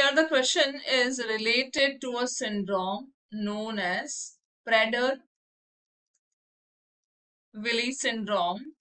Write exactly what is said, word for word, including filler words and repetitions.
here the question is related to a syndrome known as Prader-Willi syndrome.